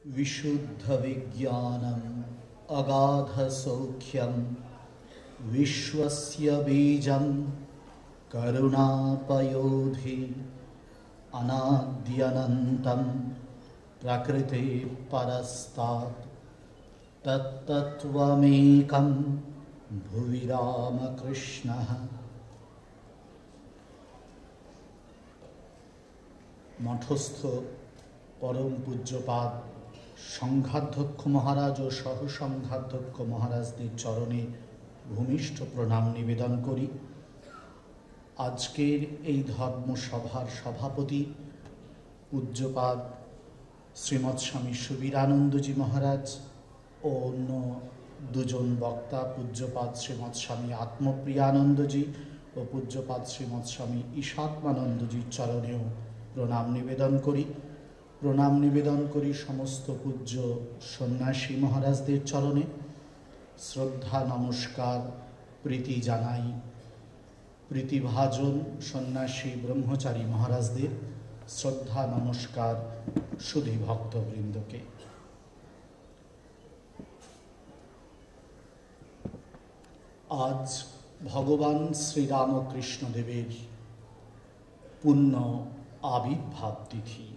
विशुद्धविज्ञानम् अगाधसौख्यं विश्वस्य बीजं करुणापयोधि अनाद्यनन्तं प्रकृतेः परस्तात् तत्तत्त्वमेकं भुवि रामकृष्णः। मठस्थ परम पूज्यपाद संघाध्यक्ष महाराज और सह संघाध्यक्ष महाराजদের चरणे भूमिष्ठ प्रणाम निवेदन करी। आजकेर এই धर्मसभार सभापति पूज्यपाद श्रीमद स्वामी सुबीरानंदजी महाराज और अन्य दुजन वक्ता पूज्यपाद श्रीमद स्वामी आत्मप्रियानंदजी और पूज्यपाद श्रीमद स्वामी ईशात्मानंदजीर चरणेও प्रणाम निवेदन करी। प्रणाम निवेदन करी समस्त पूज्य सन्यासी महाराजদের चरणे श्रद्धा नमस्कार प्रीति जानाई प्रीतिभाजन सन्यासी ब्रह्मचारी महाराजদের श्रद्धा नमस्कार सुधी भक्तवृंद के। आज भगवान श्री रामकृष्ण देवेर पुण्य आविर्भाव तिथि।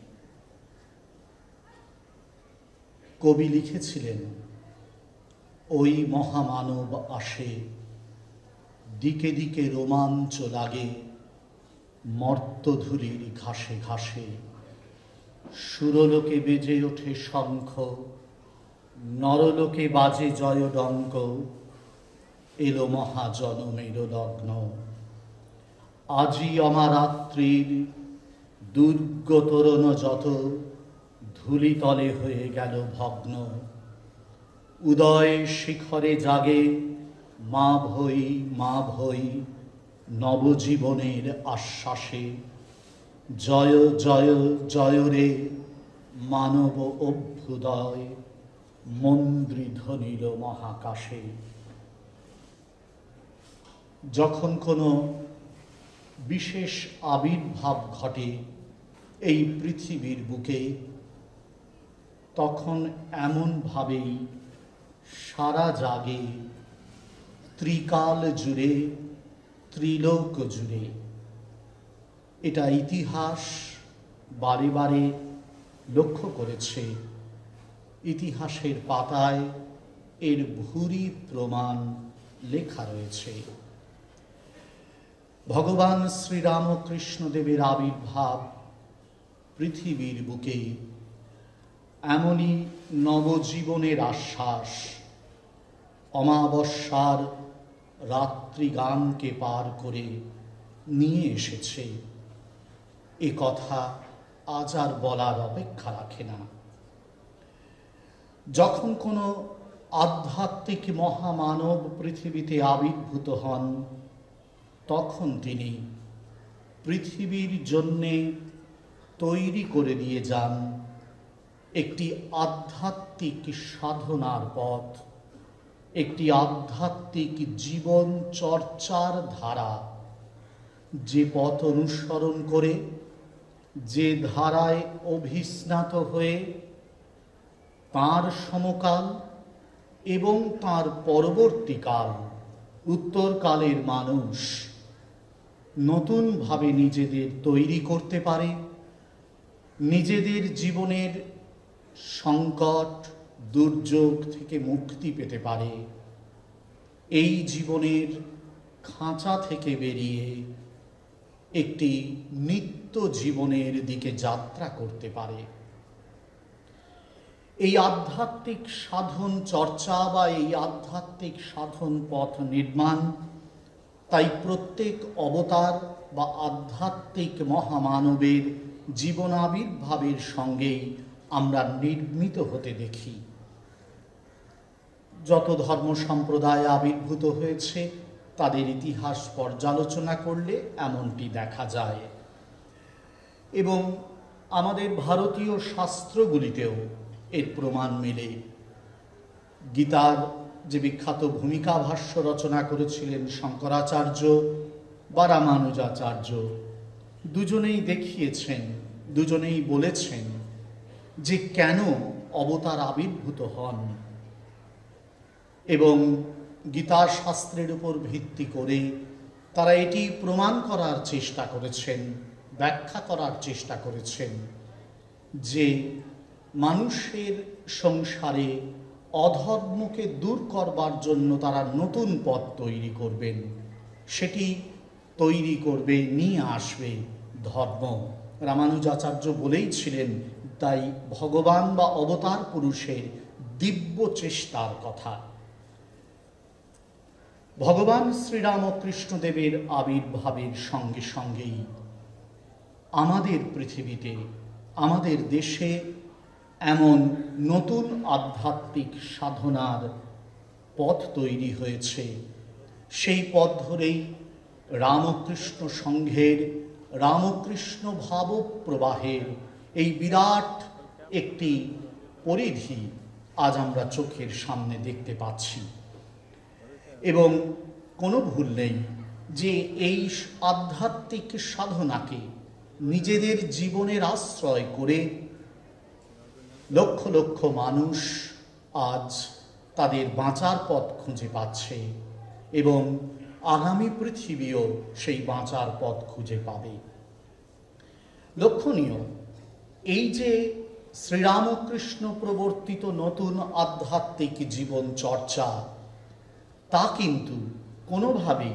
कवि लिखेছিলেন ওই মহামানব আসে দিকে দিকে রোমাঞ্চ লাগে মর্তধূলির ঘাসে ঘাসে সুরলোকে বেজে ওঠে শঙ্খ নরলোকে বাজে জয়ডঙ্ক এলো মহাজনমের লগ্ন আজি অমারাত্রির দুর্গ তোরণ যত ধূলিতলে হয়ে গেল ভগ্ন উদয় শিখরে জাগে মা ভই নবজীবনের আশ্বাসে জয় জয় জয় রে মানব অভ্যুদয় মন্দ্রী ধ্বনিল মহাকাশে। যখন কোনো বিশেষ আবির্ভাব ঘটে এই পৃথিবীর বুকে তখন এমনভাবেই সারা জাগে ত্রিকাল জুড়ে ত্রিলোক জুড়ে। এটা ইতিহাস বারে বারে লক্ষ্য করেছে। ইতিহাসের পাতায় এর ভূরি প্রমাণ লেখা রয়েছে। ভগবান শ্রীরামকৃষ্ণ দেবের আবির্ভাব পৃথিবীর বুকে এমনই নবজীবনের আশ্বাস অমাবস্যার রাত্রিগানকে পার করে নিয়ে এসেছে। এ কথা আজ আর বলার অপেক্ষা রাখে না। যখন কোনো আধ্যাত্মিক মহামানব পৃথিবীতে আবির্ভূত হন তখন তিনি পৃথিবীর জন্যে তৈরি করে দিয়ে যান একটি আধ্যাত্মিক সাধনার পথ, একটি আধ্যাত্মিক জীবন চর্চার ধারা। যে পথ অনুসরণ করে যে ধারায় অভিস্নাত হয়ে তাঁর সমকাল এবং তাঁর পরবর্তীকাল উত্তরকালের মানুষ নতুনভাবে নিজেদের তৈরি করতে পারে, নিজেদের জীবনের সংকট দুর্যোগ থেকে মুক্তি পেতে পারে, এই জীবনের খাঁচা থেকে বেরিয়ে একটি নিত্য জীবনের দিকে যাত্রা করতে পারে। এই আধ্যাত্মিক সাধন চর্চা বা এই আধ্যাত্মিক সাধন পথ নির্মাণ তাই প্রত্যেক অবতার বা আধ্যাত্মিক মহামানবের জীবন আবির্ভাবের সঙ্গেই আমরা নির্মিত হতে দেখি। যত ধর্ম সম্প্রদায় আবির্ভূত হয়েছে তাদের ইতিহাস পর্যালোচনা করলে এমনটি দেখা যায় এবং আমাদের ভারতীয় শাস্ত্রগুলিতেও এর প্রমাণ মেলে। গীতার যে বিখ্যাত ভূমিকা ভাষ্য রচনা করেছিলেন শঙ্করাচার্য বা রামানুজাচার্য, দুজনেই দেখিয়েছেন, দুজনেই বলেছেন যে কেন অবতার আবির্ভূত হন এবং গীতা শাস্ত্রের উপর ভিত্তি করে তারা এটি প্রমাণ করার চেষ্টা করেছেন, ব্যাখ্যা করার চেষ্টা করেছেন যে মানুষের সংসারে অধর্মকে দূর করবার জন্য তারা নতুন পথ তৈরি করবেন, সেটি তৈরি করবে, নিয়ে আসবে ধর্ম। রামানুজাচার্য বলেইছিলেন তাই ভগবান বা অবতার পুরুষের দিব্য চেষ্টার কথা। ভগবান শ্রীরামকৃষ্ণদেবের আবির্ভাবের সঙ্গে সঙ্গেই আমাদের পৃথিবীতে, আমাদের দেশে এমন নতুন আধ্যাত্মিক সাধনার পথ তৈরি হয়েছে। সেই পথ ধরেই রামকৃষ্ণ সংঘের, রামকৃষ্ণ ভাবপ্রবাহের এই বিরাট একটি পরিধি আজ আমরা চোখের সামনে দেখতে পাচ্ছি। এবং কোনো ভুল নেই যে এই আধ্যাত্মিক সাধনাকে নিজেদের জীবনের আশ্রয় করে লক্ষ লক্ষ মানুষ আজ তাদের বাঁচার পথ খুঁজে পাচ্ছে এবং আগামী পৃথিবীও সেই বাঁচার পথ খুঁজে পাবে। লক্ষণীয় এই যে শ্রীরামকৃষ্ণ প্রবর্তিত নতুন আধ্যাত্মিক জীবন চর্চা, তা কিন্তু কোনোভাবেই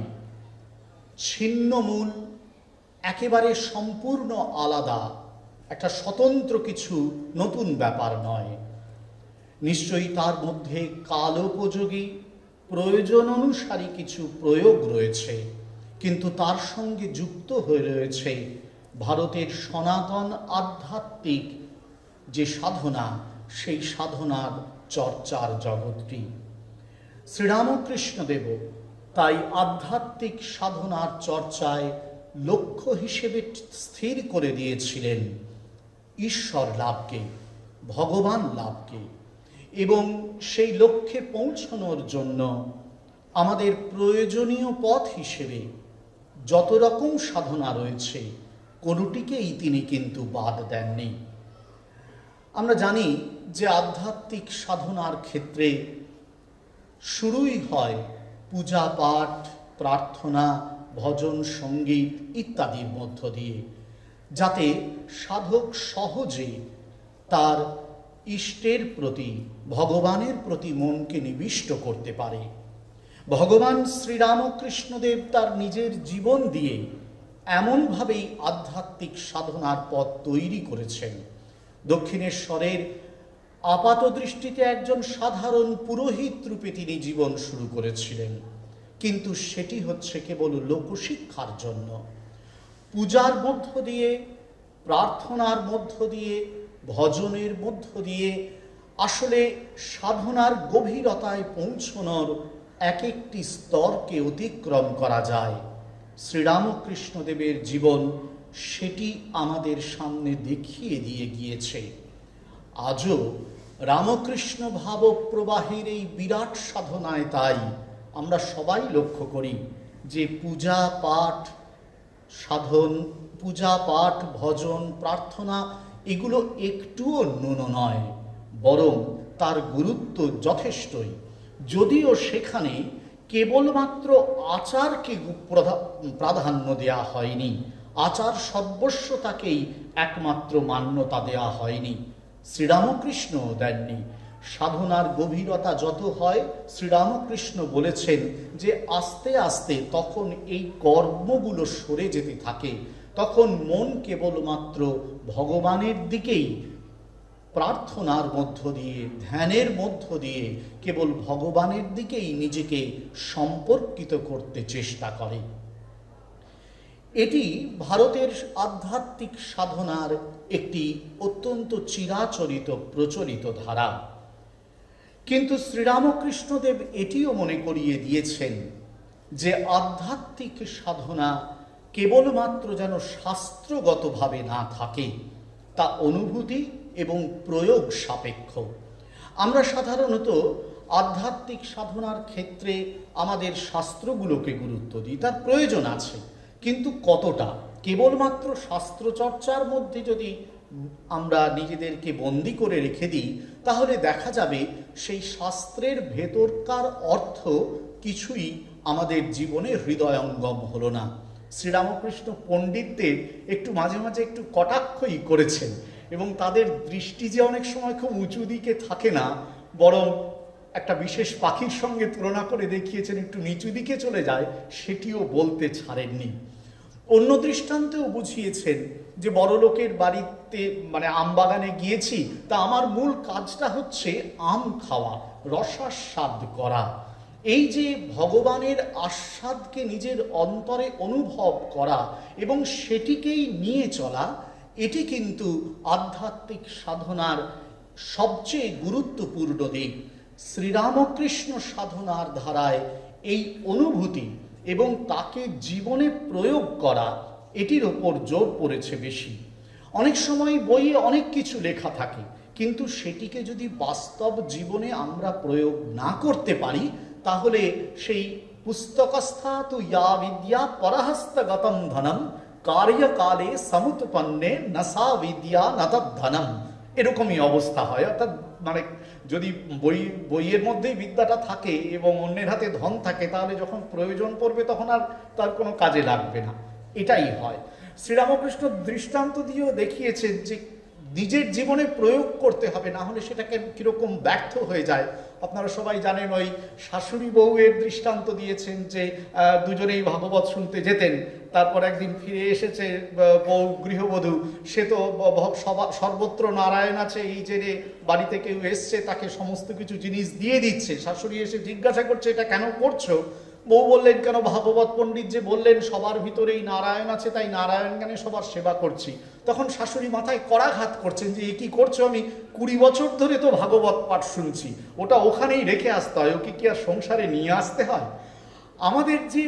ছিন্নমূল, একেবারে সম্পূর্ণ আলাদা একটা স্বতন্ত্র কিছু নতুন ব্যাপার নয়। নিশ্চয়ই তার মধ্যে কালোপযোগী, প্রয়োজন অনুসারী কিছু প্রয়োগ রয়েছে, কিন্তু তার সঙ্গে যুক্ত হয়ে রয়েছে ভারতের সনাতন আধ্যাত্মিক যে সাধনা, সেই সাধনার চর্চার জগৎটি। শ্রীরামকৃষ্ণদেব তাই আধ্যাত্মিক সাধনার চর্চায় লক্ষ্য হিসেবে স্থির করে দিয়েছিলেন ঈশ্বর লাভকে, ভগবান লাভকে, এবং সেই লক্ষ্যে পৌঁছানোর জন্য আমাদের প্রয়োজনীয় পথ হিসেবে যত রকম সাধনা রয়েছে কোনোটিকেই তিনি কিন্তু বাদ দেননি। আমরা জানি যে আধ্যাত্মিক সাধনার ক্ষেত্রে শুরুই হয় পূজা পাঠ, প্রার্থনা, ভজন, সঙ্গীত ইত্যাদির মধ্য দিয়ে, যাতে সাধক সহজে তার ইষ্টের প্রতি, ভগবানের প্রতি মনকে নিবিষ্ট করতে পারে। ভগবান শ্রীরামকৃষ্ণদেব তার নিজের জীবন দিয়ে এমনভাবেই আধ্যাত্মিক সাধনার পথ তৈরি করেছেন। দক্ষিণেশ্বরের আপাত দৃষ্টিতে একজন সাধারণ পুরোহিত রূপে তিনি জীবন শুরু করেছিলেন, কিন্তু সেটি হচ্ছে কেবল লোকশিক্ষার জন্য। পূজার মধ্য দিয়ে, প্রার্থনার মধ্য দিয়ে, ভজনের মধ্য দিয়ে আসলে সাধনার গভীরতায় পৌঁছানোর এক একটি স্তরকে অতিক্রম করা যায়। শ্রীরামকৃষ্ণদেবের জীবন সেটি আমাদের সামনে দেখিয়ে দিয়ে গিয়েছে। আজও রামকৃষ্ণ ভাবপ্রবাহের এই বিরাট সাধনায় তাই আমরা সবাই লক্ষ্য করি যে পূজা পাঠ সাধন, পূজা পাঠ, ভজন, প্রার্থনা এগুলো একটুও ন্যূন নয়, বরং তার গুরুত্ব যথেষ্টই। যদিও সেখানে কেবলমাত্র আচারকে প্রাধান্য দেয়া হয়নি, আচার সর্বস্বতাকেই একমাত্র মান্যতা দেয়া হয়নি, শ্রীরামকৃষ্ণ দেননি। সাধনার গভীরতা যত হয়, শ্রীরামকৃষ্ণ বলেছেন যে আস্তে আস্তে তখন এই কর্মগুলো সরে যেতে থাকে, তখন মন কেবলমাত্র ভগবানের দিকেই প্রার্থনার মধ্য দিয়ে, ধ্যানের মধ্য দিয়ে কেবল ভগবানের দিকেই নিজেকে সম্পর্কিত করতে চেষ্টা করে। এটি ভারতের আধ্যাত্মিক সাধনার একটি অত্যন্ত চিরাচরিত প্রচলিত ধারা। কিন্তু শ্রীরামকৃষ্ণদেব এটিও মনে করিয়ে দিয়েছেন যে আধ্যাত্মিক সাধনা কেবলমাত্র যেন শাস্ত্রগতভাবে না থাকে, তা অনুভূতি এবং প্রয়োগ সাপেক্ষ। আমরা সাধারণত আধ্যাত্মিক সাধনার ক্ষেত্রে আমাদের শাস্ত্রগুলোকে গুরুত্ব দিই, তার প্রয়োজন আছে, কিন্তু কতটা? কেবলমাত্র শাস্ত্রচর্চার মধ্যে যদি আমরা নিজেদেরকে বন্দি করে রেখে দিই, তাহলে দেখা যাবে সেই শাস্ত্রের ভেতরকার অর্থ কিছুই আমাদের জীবনে হৃদয়ঙ্গম হলো না। শ্রীরামকৃষ্ণ পণ্ডিতদের একটু মাঝে মাঝে একটু কটাক্ষই করেছেন, এবং তাদের দৃষ্টি যে অনেক সময় খুব উঁচু দিকে থাকে না, বরং একটা বিশেষ পাখির সঙ্গে তুলনা করে দেখিয়েছেন একটু নিচু দিকে চলে যায়, সেটিও বলতে ছাড়েননি। অন্য দৃষ্টান্তেও বুঝিয়েছেন যে বড়লোকের বাড়িতে মানে আম বাগানে গিয়েছি, তা আমার মূল কাজটা হচ্ছে আম খাওয়া, রসাস্বাদ করা। এই যে ভগবানের আস্বাদকে নিজের অন্তরে অনুভব করা এবং সেটিকেই নিয়ে চলা, এটি কিন্তু আধ্যাত্মিক সাধনার সবচেয়ে গুরুত্বপূর্ণ দিক। শ্রীরামকৃষ্ণ সাধনার ধারায় এই অনুভূতি এবং তাকে জীবনে প্রয়োগ করা, এটির ওপর জোর পড়েছে বেশি। অনেক সময় বইয়ে অনেক কিছু লেখা থাকে, কিন্তু সেটিকে যদি বাস্তব জীবনে আমরা প্রয়োগ না করতে পারি, তাহলে সেই পুস্তকস্থা তু ইয়া বিদ্যা পরহস্তগতম ধনম কার্যকালে সমুৎপন্নে নসা বিদ্যা নতদ্ধনম, এরকমই অবস্থা হয়। অর্থাৎ মানে যদি বইয়ের মধ্যেই বিদ্যাটা থাকে এবং অন্যের হাতে ধন থাকে, তাহলে যখন প্রয়োজন পড়বে তখন আর তার কোনো কাজে লাগবে না, এটাই হয়। শ্রীরামকৃষ্ণ দৃষ্টান্ত দিয়েও দেখিয়েছেন যে নিজের জীবনে প্রয়োগ করতে হবে, না হলে সেটাকে কীরকম ব্যর্থ হয়ে যায়। আপনারা সবাই জানেন ওই শাশুড়ি বউয়ের দৃষ্টান্ত দিয়েছেন যে দুজনেই ভাগবত শুনতে যেতেন, তারপর একদিন ফিরে এসেছে বউ গৃহবধূ, সে তো সর্বত্র নারায়ণ আছে এই জেনে বাড়িতে কেউ এসছে তাকে সমস্ত কিছু জিনিস দিয়ে দিচ্ছে। শাশুড়ি এসে জিজ্ঞাসা করছে এটা কেন করছো? বউ বললেন কেন, ভাগবত পণ্ডিত যে বললেন সবার ভিতরেই নারায়ণ আছে, তাই নারায়ণ জ্ঞানে সবার সেবা করছি। তখন শাশুড়ি মাথায় করাঘাত করছেন যে এ কি করছো, আমি 20 বছর ধরে তো ভাগবত পাঠ শুনছি, ওটা ওখানেই রেখে আসতে হয়, ওকে কি আর সংসারে নিয়ে আসতে হয়? আমাদের যে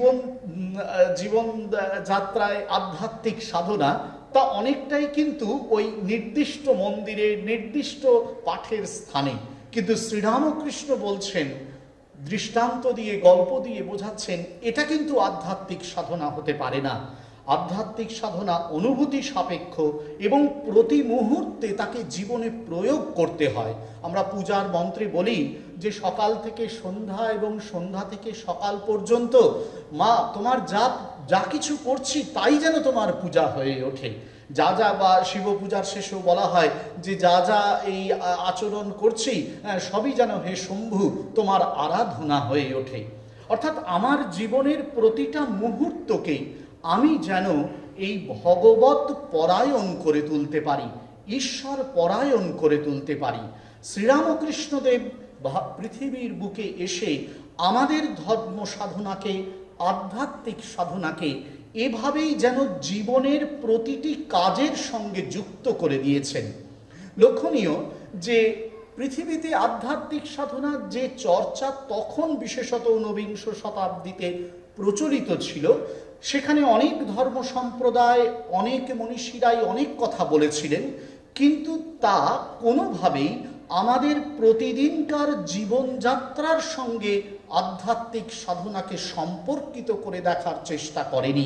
জীবন যাত্রায় আধ্যাত্মিক সাধনা, তা অনেকটাই কিন্তু ওই নির্দিষ্ট মন্দিরে নির্দিষ্ট পাঠের স্থানে। কিন্তু শ্রীরামকৃষ্ণ বলছেন, দৃষ্টান্ত দিয়ে গল্প দিয়ে বোঝাচ্ছেন, এটা কিন্তু আধ্যাত্মিক সাধনা হতে পারে না। আধ্যাত্মিক সাধনা অনুভূতি সাপেক্ষ এবং প্রতি মুহূর্তে তাকে জীবনে প্রয়োগ করতে হয়। আমরা পূজার মন্ত্রে বলি যে সকাল থেকে সন্ধ্যা এবং সন্ধ্যা থেকে সকাল পর্যন্ত মা তোমার যা কিছু করছি তাই যেন তোমার পূজা হয়ে ওঠে। যা যা বা শিব পূজার শেষেও বলা হয় যে যা যা এই আচরণ করছি সবই যেন হে শম্ভু তোমার আরাধনা হয়ে ওঠে। অর্থাৎ আমার জীবনের প্রতিটা মুহূর্তকে আমি যেন এই ভগবত পরায়ণ করে তুলতে পারি, ঈশ্বর পরায়ণ করে তুলতে পারি। শ্রীরামকৃষ্ণদেব পৃথিবীর বুকে এসে আমাদের ধর্ম সাধনাকে, আধ্যাত্মিক সাধনাকে এভাবেই যেন জীবনের প্রতিটি কাজের সঙ্গে যুক্ত করে দিয়েছেন। লক্ষণীয় যে পৃথিবীতে আধ্যাত্মিক সাধনার যে চর্চা তখন বিশেষত ঊনবিংশ শতাব্দীতে প্রচলিত ছিল, সেখানে অনেক ধর্ম সম্প্রদায়, অনেক মনীষীরাই অনেক কথা বলেছিলেন, কিন্তু তা কোনোভাবেই আমাদের প্রতিদিনকার জীবনযাত্রার সঙ্গে আধ্যাত্মিক সাধনাকে সম্পর্কিত করে দেখার চেষ্টা করেনি।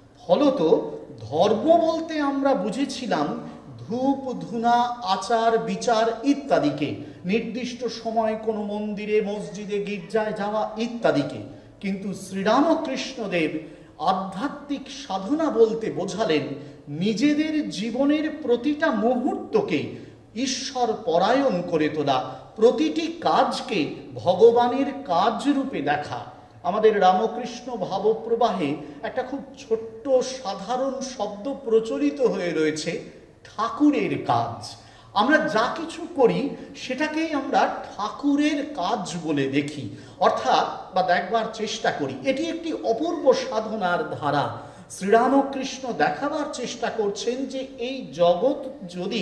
ফলত ধর্ম বলতে আমরা বুঝেছিলাম ধূপ ধুনা, আচার বিচার ইত্যাদিকে, নির্দিষ্ট সময় কোনো মন্দিরে মসজিদে গির্জায় যাওয়া ইত্যাদিকে। কিন্তু শ্রীরামকৃষ্ণদেব আধ্যাত্মিক সাধনা বলতে বোঝালেন নিজেদের জীবনের প্রতিটা মুহূর্তকে ঈশ্বর পরায়ণ করে তোলা, প্রতিটি কাজকে ভগবানের কাজ রূপে দেখা। আমাদের রামকৃষ্ণ ভাবপ্রবাহে একটা খুব ছোট্ট সাধারণ শব্দ প্রচলিত হয়ে রয়েছে, ঠাকুরের কাজ। আমরা যা কিছু করি সেটাকেই আমরা ঠাকুরের কাজ বলে দেখি, অর্থাৎ বা দেখবার চেষ্টা করি। এটি একটি অপূর্ব সাধনার ধারা। শ্রীরামকৃষ্ণ দেখাবার চেষ্টা করছেন যে এই জগৎ যদি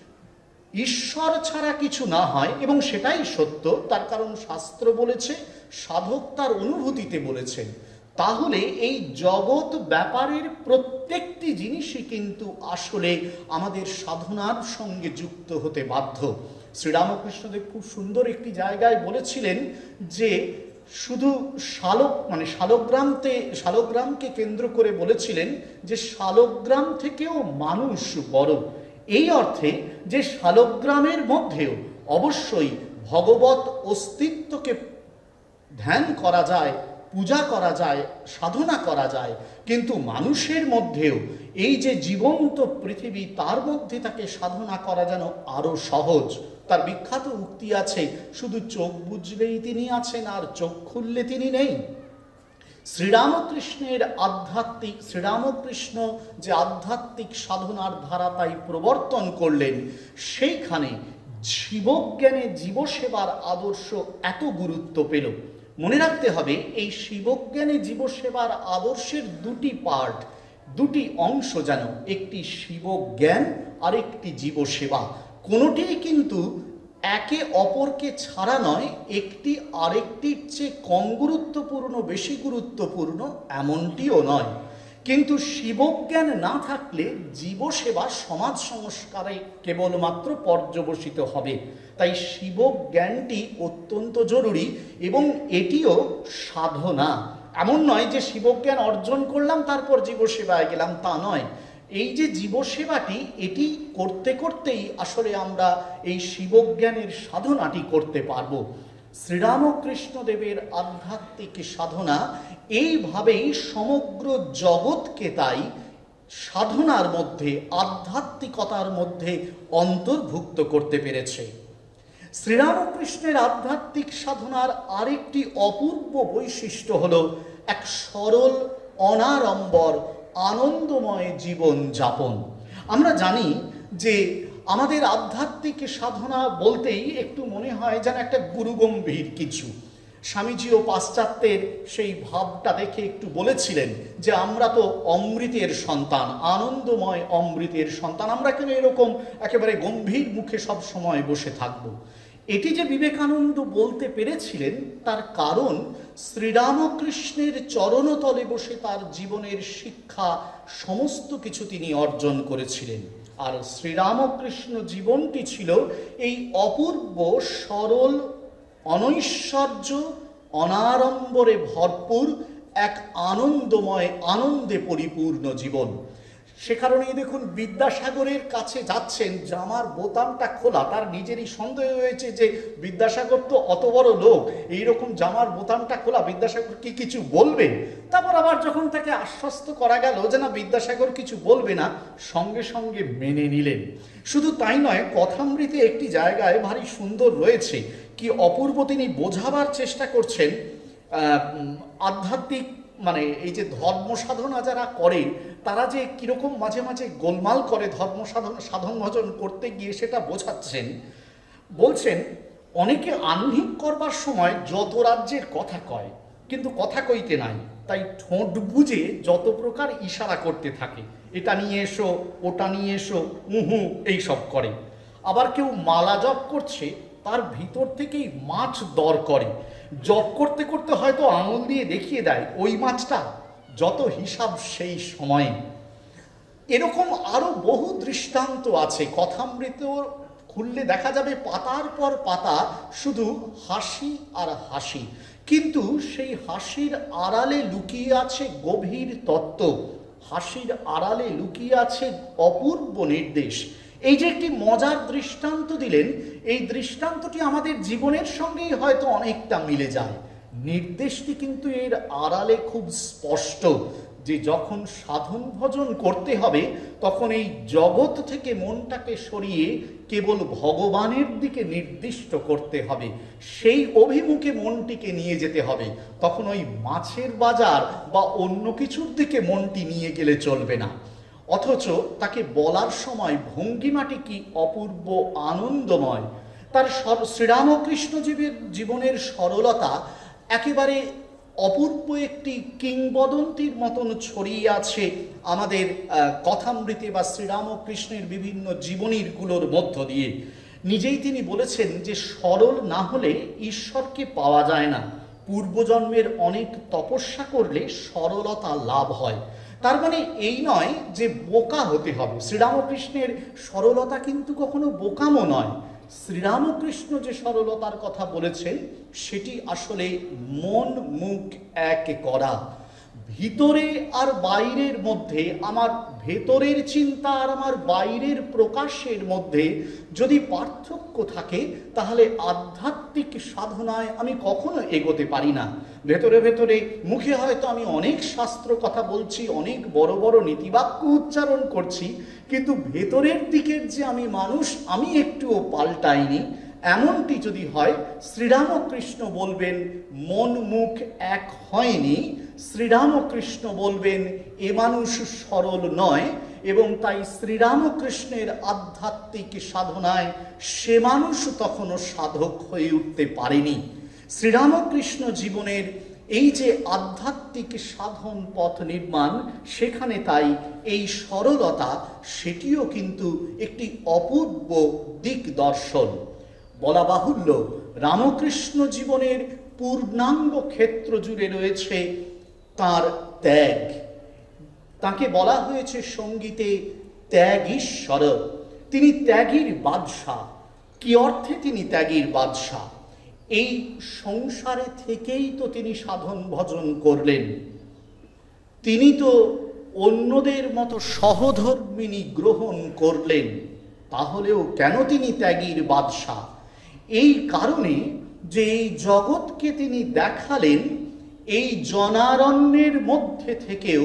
ঈশ্বর ছাড়া কিছু না হয়, এবং সেটাই সত্য, তার কারণ শাস্ত্র বলেছে, সাধক তার অনুভূতিতে বলেছেন, তাহলে এই জগৎ ব্যাপারের প্রত্যেকটি জিনিসই কিন্তু আসলে আমাদের সাধনার সঙ্গে যুক্ত হতে বাধ্য। শ্রীরামকৃষ্ণদেব খুব সুন্দর একটি জায়গায় বলেছিলেন যে শুধু শালগ্রামকে কেন্দ্র করে বলেছিলেন যে শালগ্রাম থেকেও মানুষ বড়। এই অর্থে যে শালগ্রামের মধ্যেও অবশ্যই ভগবত অস্তিত্বকে ধ্যান করা যায়, পূজা করা যায়, সাধনা করা যায়, কিন্তু মানুষের মধ্যেও এই যে জীবন্ত পৃথিবী তার মধ্যে তাকে সাধনা করা যেন আরো সহজ। তার বিখ্যাত উক্তি আছে, শুধু চোখ বুঝলেই তিনি আছেন আর চোখ খুললে তিনি নেই। শ্রীরামকৃষ্ণ যে আধ্যাত্মিক সাধনার ধারা তাই প্রবর্তন করলেন, সেইখানে শিবজ্ঞানে জীবসেবার আদর্শ এত গুরুত্ব পেল। মনে রাখতে হবে, এই শিবজ্ঞানে জীবসেবার আদর্শের দুটি পার্ট, দুটি অংশ যেন, একটি শিবজ্ঞান আর একটি জীবসেবা। কোনোটিই কিন্তু একে অপরকে ছাড়া নয়, একটি আরেকটির চেয়ে কম গুরুত্বপূর্ণ, বেশি গুরুত্বপূর্ণ এমনটিও নয়। কিন্তু শিবজ্ঞান না থাকলে জীবসেবা সমাজ সংস্কারে কেবলমাত্র পর্যবসিত হবে। তাই শিবজ্ঞানটি অত্যন্ত জরুরি এবং এটিও সাধনা। এমন নয় যে শিবজ্ঞান অর্জন করলাম তারপর জীবসেবায় গেলাম, তা নয়। এই যে জীবসেবাটি, এটি করতে করতেই আসলে আমরা এই শিবজ্ঞানের সাধনাটি করতে পারব। শ্রীরামকৃষ্ণদেবের আধ্যাত্মিক সাধনা এইভাবেই সমগ্র জগৎকে তাই সাধনার মধ্যে, আধ্যাত্মিকতার মধ্যে অন্তর্ভুক্ত করতে পেরেছে। শ্রীরামকৃষ্ণের আধ্যাত্মিক সাধনার আরেকটি অপূর্ব বৈশিষ্ট্য হল এক সরল, অনাড়ম্বর, আনন্দময় জীবন যাপন। আমরা জানি যে আমাদের আধ্যাত্মিক সাধনা বলতেই একটু মনে হয় যেন একটা গুরুগম্ভীর কিছু। স্বামীজিও পাশ্চাত্যের সেই ভাবটা দেখে একটু বলেছিলেন যে আমরা তো অমৃতের সন্তান, আনন্দময় অমৃতের সন্তান, আমরা কেন এরকম একেবারে গম্ভীর মুখে সব সময় বসে থাকবো। এটি যে বিবেকানন্দ বলতে পেরেছিলেন তার কারণ শ্রীরামকৃষ্ণের চরণতলে বসে তার জীবনের শিক্ষা সমস্ত কিছু তিনি অর্জন করেছিলেন। আর শ্রীরামকৃষ্ণ জীবনটি ছিল এই অপূর্ব, সরল, অনৈশ্বর্য, অনাড়ম্বরে ভরপুর এক আনন্দময়, আনন্দে পরিপূর্ণ জীবন। সে কারণেই দেখুন, বিদ্যাসাগরের কাছে যাচ্ছেন, জামার বোতামটা খোলা, তার নিজেরই সন্দেহ হয়েছে যে বিদ্যাসাগর তো অত বড় লোক, এইরকম জামার বোতামটা খোলা, বিদ্যাসাগর কি কিছু বলবেন? তারপর আবার যখন তাকে আশ্বস্ত করা গেল যে না, বিদ্যাসাগর কিছু বলবে না, সঙ্গে সঙ্গে মেনে নিলেন। শুধু তাই নয়, কথামৃতে একটি জায়গায় ভারী সুন্দর রয়েছে, কি অপূর্ব তিনি বোঝাবার চেষ্টা করছেন আধ্যাত্মিক, মানে এই যে ধর্ম সাধনা যারা করে তারা যে কিরকম মাঝে মাঝে গোলমাল করে ধর্ম সাধন ভজন করতে গিয়ে, সেটা বোঝাচ্ছেন। বলছেন, অনেকে আহ্নিক করবার সময় যত রাজ্যের কথা কয়, কিন্তু কথা কইতে নাই, তাই ঠোঁট বুঝে যত প্রকার ইশারা করতে থাকে, এটা নিয়ে এসো, ওটা নিয়ে এসো, উহু এইসব করে। আবার কেউ মালা জপ করছে, তার ভিতর থেকেই মাছ দর করে, জপ করতে করতে হয়তো আঙুল দিয়ে দেখিয়ে দেয় ওই মাছটা, যত হিসাব সেই সময়ে। এরকম আরো বহু দৃষ্টান্ত আছে। কথামৃত খুললে দেখা যাবে পাতার পর পাতা শুধু হাসি আর হাসি, কিন্তু সেই হাসির আড়ালে লুকিয়ে আছে গভীর তত্ত্ব, হাসির আড়ালে লুকিয়ে আছে অপূর্ব নির্দেশ। এই যে একটি মজার দৃষ্টান্ত দিলেন, এই দৃষ্টান্তটি আমাদের জীবনের সঙ্গেই হয়তো অনেকটা মিলে যায়। নির্দেশটি কিন্তু এর আড়ালে খুব স্পষ্ট, যে যখন সাধন ভজন করতে হবে তখন এই জগৎ থেকে মনটাকে সরিয়ে কেবল ভগবানের দিকে নির্দিষ্ট করতে হবে, সেই অভিমুখে মনটিকে নিয়ে যেতে হবে। তখন ওই মাছের বাজার বা অন্য কিছুর দিকে মনটি নিয়ে গেলে চলবে না। অথচ তাকে বলার সময় ভঙ্গিমাটি কি অপূর্ব আনন্দময়। তার শ্রীরামকৃষ্ণ জীবনের সরলতা একেবারে অপূর্ব একটি কিংবদন্তির মতন ছড়িয়ে আছে আমাদের কথামৃতে বা শ্রীরামকৃষ্ণের বিভিন্ন জীবনীগুলোর মধ্য দিয়ে। নিজেই তিনি বলেছেন যে সরল না হলে ঈশ্বরকে পাওয়া যায় না, পূর্বজন্মের অনেক তপস্যা করলে সরলতা লাভ হয়। তার মানে এই নয় যে বোকা হতে হবে। শ্রীরামকৃষ্ণের সরলতা কিন্তু কখনো বোকামো নয়। শ্রীরামকৃষ্ণ যে সরলতার কথা বলেছেন সেটি আসলে মন মুখ এক করা। ভিতরে আর বাইরের মধ্যে, আমার ভেতরের চিন্তা আর আমার বাইরের প্রকাশের মধ্যে যদি পার্থক্য থাকে, তাহলে আধ্যাত্মিক সাধনায় আমি কখনো এগোতে পারি না। ভেতরে ভেতরে মুখে হয়তো আমি অনেক শাস্ত্র কথা বলছি, অনেক বড় বড় নীতিবাক্য উচ্চারণ করছি, কিন্তু ভেতরের দিকের যে আমি মানুষ, আমি একটুও পাল্টাইনি। এমনটি যদি হয়, শ্রীরামকৃষ্ণ বলবেন মন মুখ এক হয়নি। শ্রীরামকৃষ্ণ বলবেন এ মানুষ সরল নয়, এবং তাই শ্রীরামকৃষ্ণের আধ্যাত্মিক সাধনায় সে মানুষ তখনও সাধক হয়ে উঠতে পারেনি। শ্রীরামকৃষ্ণ জীবনের এই যে আধ্যাত্মিক সাধন পথ নির্মাণ, সেখানে তাই এই সরলতা, সেটিও কিন্তু একটি অপূর্ব দিক দর্শন। বলা বাহুল্য, রামকৃষ্ণ জীবনের পূর্ণাঙ্গ ক্ষেত্র জুড়ে রয়েছে তার ত্যাগ। তাকে বলা হয়েছে সঙ্গীতে ত্যাগীশ্বর। তিনি ত্যাগীর বাদশাহ। কি অর্থে তিনি ত্যাগীর বাদশাহ? এই সংসারে থেকেই তো তিনি সাধন ভজন করলেন। তিনি তো অন্যদের মতো সহধর্মিনী গ্রহণ করলেন। তাহলেও কেন তিনি ত্যাগীর বাদশাহ? এই কারণে যে এই জগৎকে তিনি দেখালেন এই জনারণ্যের মধ্যে থেকেও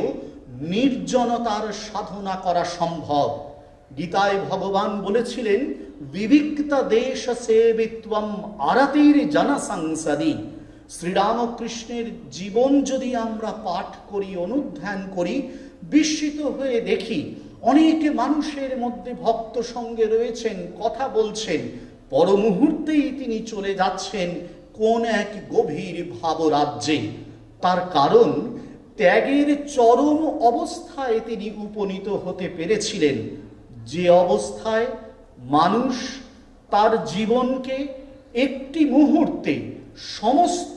নির্জনতার সাধনা করা সম্ভব। গীতায় ভগবান বলেছিলেন, বিবিক্ত দেশ সেবিত্বম আরতির জনসংসদি। শ্রীরামকৃষ্ণের জীবন যদি আমরা পাঠ করি, অনুধ্যান করি, বিস্মিত হয়ে দেখি অনেক মানুষের মধ্যে ভক্ত সঙ্গে রয়েছেন, কথা বলছেন, পর মুহূর্তেই তিনি চলে যাচ্ছেন কোন এক গভীর ভাবরাজ্যে। তার কারণ, ত্যাগের চরম অবস্থায় তিনি উপনীত হতে পেরেছিলেন, যে অবস্থায় মানুষ তার জীবনকে একটি মুহূর্তে সমস্ত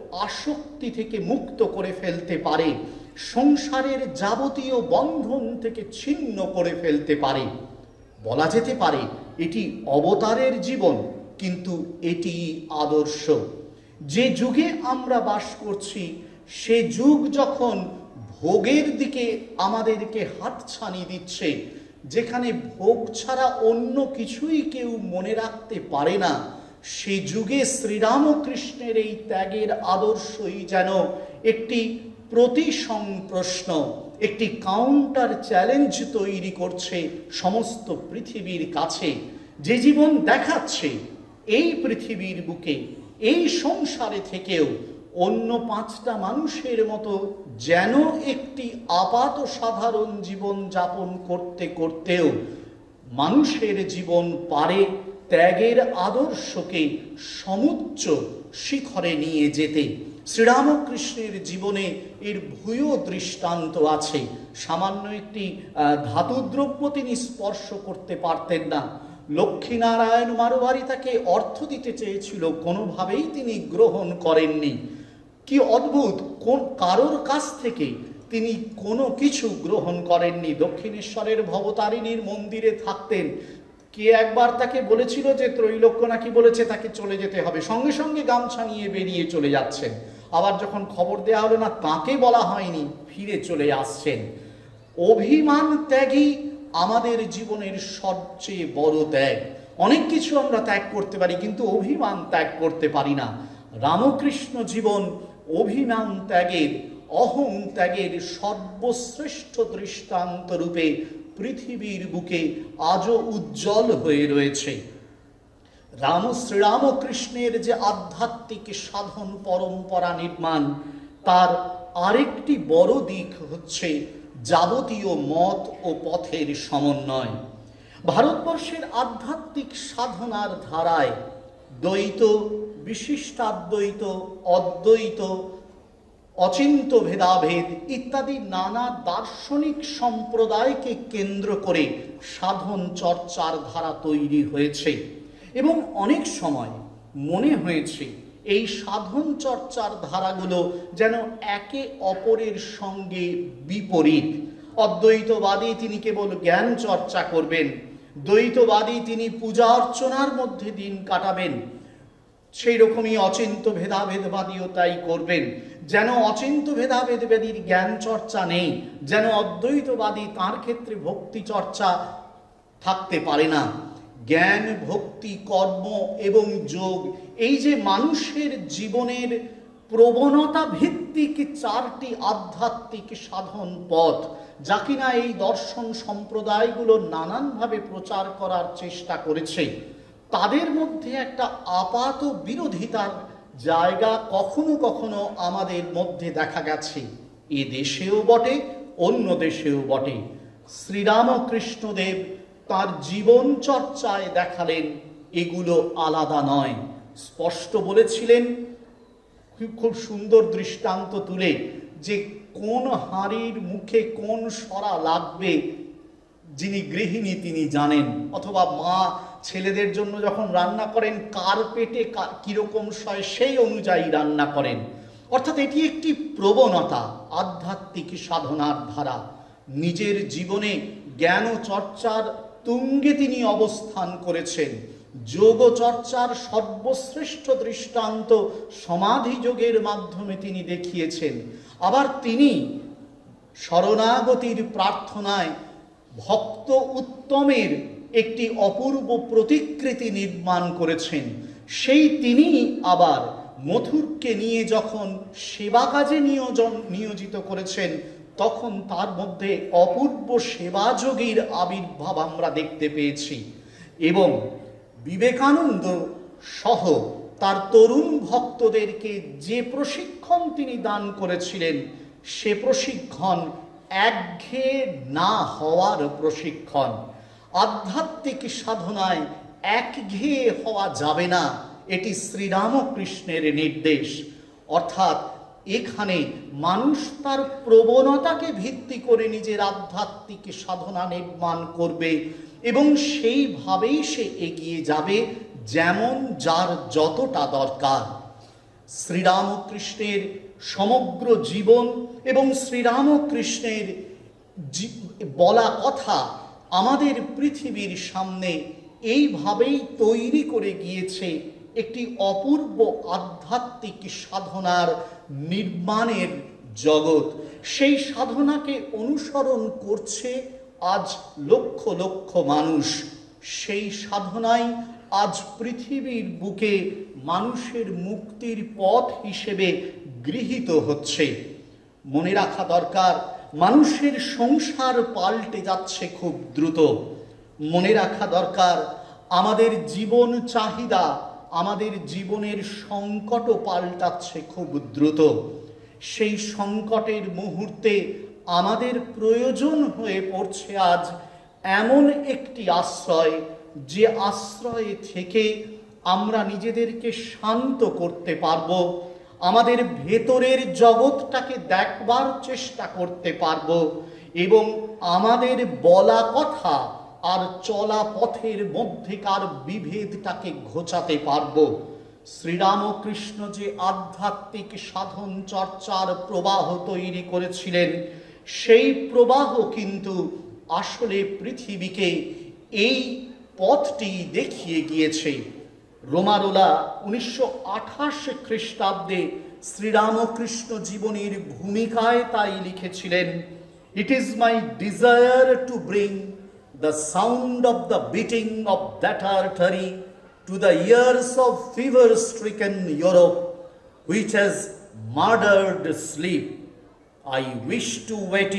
আসক্তি থেকে মুক্ত করে ফেলতে পারে, সংসারের যাবতীয় বন্ধন থেকে ছিন্ন করে ফেলতে পারে। বলা যেতে পারে এটি অবতারের জীবন, কিন্তু এটি আদর্শ। যে যুগে আমরা বাস করছি, সে যুগ যখন ভোগের দিকে আমাদেরকে হাতছানি দিচ্ছে, যেখানে ভোগ ছাড়া অন্য কিছুই কেউ মনে রাখতে পারে না, সে যুগে শ্রীরামকৃষ্ণের এই ত্যাগের আদর্শই যেন একটি প্রতিসংপ্রশ্ন, একটি কাউন্টার চ্যালেঞ্জ তৈরি করছে সমস্ত পৃথিবীর কাছে। যে জীবন দেখাচ্ছে এই পৃথিবীর বুকে, এই সংসারে থেকেও অন্য পাঁচটা মানুষের মতো যেন একটি আপাত সাধারণ জীবন যাপন করতে করতেও মানুষের জীবন পারে ত্যাগের আদর্শকে সমুচ্চ শিখরে নিয়ে যেতে। শ্রীরামকৃষ্ণের জীবনে এর ভূয় দৃষ্টান্ত আছে। সামান্য একটি ধাতুদ্রব্য তিনি স্পর্শ করতে পারতেন না। লক্ষ্মীনারায়ণ মারোয়ারি তাকে অর্থ দিতে চেয়েছিল, কোনোভাবেই তিনি গ্রহণ করেননি। কি অদ্ভুত, কারোর কাছ থেকে তিনি কোনো কিছু গ্রহণ করেননি। দক্ষিণেশ্বরের ভবতারিণীর মন্দিরে থাকতেন, কে একবার তাকে বলেছিল যে ত্রৈলোক্য নাকি বলেছে তাকে চলে যেতে হবে, সঙ্গে সঙ্গে গামছা নিয়ে বেরিয়ে চলে যাচ্ছেন। আবার যখন খবর দেওয়া হলো না, তাকে বলা হয়নি, ফিরে চলে আসছেন। অভিমান ত্যাগই আমাদের জীবনের সবচেয়ে বড় ত্যাগ। অনেক কিছু আমরা ত্যাগ করতে পারি, কিন্তু অভিমান ত্যাগ করতে পারি না। রামকৃষ্ণ জীবন অভিমান ত্যাগের, অহং ত্যাগের সর্বশ্রেষ্ঠ দৃষ্টান্ত রূপে পৃথিবীর বুকে আজও উজ্জ্বল হয়ে রয়েছে। শ্রীরামকৃষ্ণের যে আধ্যাত্মিক সাধন পরম্পরা নির্মাণ, তার আরেকটি বড় দিক হচ্ছে যাবতীয় মত ও পথের সমন্বয়। ভারতবর্ষের আধ্যাত্মিক সাধনার ধারায় দ্বৈত, বিশিষ্টাদ্বৈত, অদ্বৈত, অচিন্ত ভেদাভেদ ইত্যাদি নানা দার্শনিক সম্প্রদায়কে কেন্দ্র করে সাধন চর্চার ধারা তৈরি হয়েছে, এবং অনেক সময় মনে হয়েছে এই সাধন চর্চার ধারাগুলো যেন একে অপরের সঙ্গে বিপরীত। অদ্বৈতবাদী তিনি কেবল জ্ঞান চর্চা করবেন, দ্বৈতবাদী তিনি পূজা অর্চনার মধ্যে দিন কাটাবেন। সেই রকমই অচিন্ত ভেদাভেদবাদীও তাই করবেন। যেন অচিন্ত ভেদাভেদবাদীর জ্ঞান চর্চা নেই, যেন অদ্বৈতবাদী তার ক্ষেত্রে ভক্তি চর্চা থাকতে পারে না। জ্ঞান, ভক্তি, কর্ম এবং যোগ, এই যে মানুষের জীবনের প্রবণতা ভিত্তিক চারটি আধ্যাত্মিক সাধন পথ, যা কিনা এই দর্শন সম্প্রদায়গুলো নানানভাবে প্রচার করার চেষ্টা করেছে, তাদের মধ্যে একটা আপাত বিরোধিতার জায়গা কখনো কখনো আমাদের মধ্যে দেখা গেছে, এ দেশেও বটে, অন্য দেশেও বটে। শ্রীরামকৃষ্ণদেব তার জীবন চর্চায় দেখালেন এগুলো আলাদা নয়। স্পষ্ট বলেছিলেন, খুব সুন্দর দৃষ্টান্ত তুলে, যে কোন হাঁড়ির মুখে কোন সরা লাগবে যিনি গৃহিণী তিনি জানেন, অথবা মা ছেলেদের জন্য যখন রান্না করেন কার পেটে কিরকম সয় সেই অনুযায়ী রান্না করেন। অর্থাৎ এটি একটি প্রবণতা, আধ্যাত্মিক সাধনার ধারা। নিজের জীবনে জ্ঞান চর্চার তুঙ্গে তিনি অবস্থান করেছেন। যোগ চর্চার সর্বশ্রেষ্ঠ দৃষ্টান্ত সমাধি যোগের মাধ্যমে তিনি দেখিয়েছেন। আবার তিনি শরণাগতির প্রার্থনায় ভক্ত উত্তমের একটি অপূর্ব প্রতিকৃতি নির্মাণ করেছেন। সেই তিনি আবার মথুরকে নিয়ে যখন সেবা কাজে নিয়োজিত করেছেন, তখন তার মধ্যে অপূর্ব সেবাযোগীর আবির্ভাব আমরা দেখতে পেয়েছি। এবং বিবেকানন্দ সহ তার তরুণ ভক্তদেরকে যে প্রশিক্ষণ তিনি দান করেছিলেন, সে প্রশিক্ষণ একঘেয়ে না হওয়ার প্রশিক্ষণ। আধ্যাত্মিক সাধনায় একঘেয়ে হওয়া যাবে না, এটি শ্রীরামকৃষ্ণের নির্দেশ। অর্থাৎ এখানে মানুষ তার প্রবণতাকে ভিত্তি করে নিজের আধ্যাত্মিক সাধনা নির্মাণ করবে এবং সেইভাবেই সে এগিয়ে যাবে, যেমন যার যতটা দরকার। শ্রীরামকৃষ্ণের সমগ্র জীবন এবং শ্রীরামকৃষ্ণের বলা কথা আমাদের পৃথিবীর সামনে এইভাবেই তৈরি করে গিয়েছে একটি অপূর্ব আধ্যাত্মিক সাধনার নির্মাণের জগৎ। সেই সাধনাকে অনুসরণ করছে আজ লক্ষ লক্ষ মানুষ। সেই সাধনাই আজ পৃথিবীর বুকে মানুষের মুক্তির পথ হিসেবে গৃহীত হচ্ছে। মনে রাখা দরকার, মানুষের সংসার পাল্টে যাচ্ছে খুব দ্রুত। মনে রাখা দরকার, আমাদের জীবন চাহিদা, আমাদের জীবনের সংকটও পাল্টাচ্ছে খুব দ্রুত। সেই সংকটের মুহূর্তে আমাদের প্রয়োজন হয়ে পড়ছে আজ এমন একটি আশ্রয়, যে আশ্রয়ে থেকে আমরা নিজেদেরকে শান্ত করতে পারব, আমাদের ভেতরের জগৎটাকে দেখবার চেষ্টা করতে পারব এবং আমাদের বলা কথা আর চলা পথের মধ্যেকার বিভেদটাকে ঘোচাতে পারব। শ্রীরামকৃষ্ণ যে আধ্যাত্মিক সাধন চর্চার প্রবাহ তৈরি করেছিলেন, সেই প্রবাহ কিন্তু আসলে পৃথিবীকে এই পথটি দেখিয়ে গিয়েছে। রোমারোলা 1928 খ্রিস্টাব্দে শ্রীরামকৃষ্ণ জীবনীর ভূমিকায় তাই লিখেছিলেন, "It is my desire to bring the sound of the beating of that artery to the ears of fever-stricken Europe, which has murdered sleep. I wish to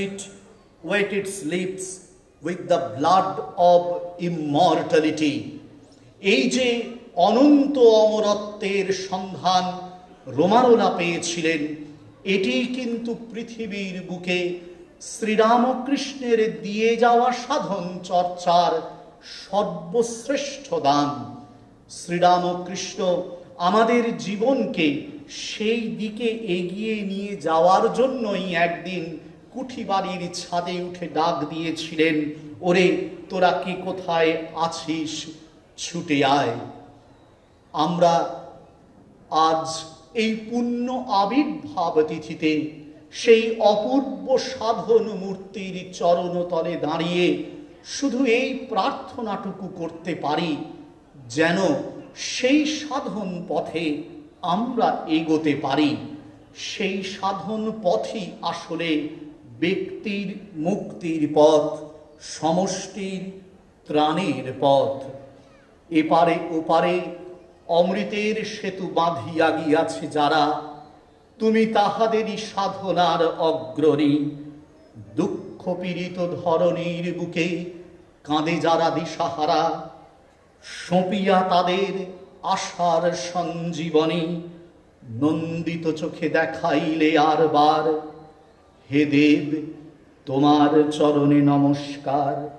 wet its lips with the blood of immortality." এই যে অনন্ত অমরত্বের সন্ধান রোমারোলা পেয়েছিলেন, এটি কিন্তু পৃথিবীর বুকে শ্রীরামকৃষ্ণের দিয়ে যাওয়া সাধন চর্চার সর্বশ্রেষ্ঠ দান। শ্রীরামকৃষ্ণ আমাদের জীবনকে সেই দিকে এগিয়ে নিয়ে যাওয়ার জন্যই একদিন কুঠিবাড়ির ছাদে উঠে ডাক দিয়েছিলেন, "ওরে তোরা কি কোথায় আছিস, ছুটে আয়।" আমরা আজ এই পুণ্য আবির্ভাব তিথিতে সেই অপূর্ব সাধন মূর্তির চরণতলে দাঁড়িয়ে শুধু এই প্রার্থনাটুকু করতে পারি, যেন সেই সাধন পথে আমরা এগোতে পারি। সেই সাধন পথই আসলে ব্যক্তির মুক্তির পথ, সমষ্টির ত্রাণের পথ। এপারে ওপারে অমৃতের সেতু বাঁধিয়া গিয়াছে যারা, তুমি তাহাদেরই সাধনার অগ্রণী। দুঃখ পীড়িত ধরণীর বুকে কাঁদে যারা দিশাহারা, সঁপিয়া তাদের আশার সঞ্জীবনী নন্দিত চোখে দেখাইলে আর বার। হে দেব, তোমার চরণে নমস্কার।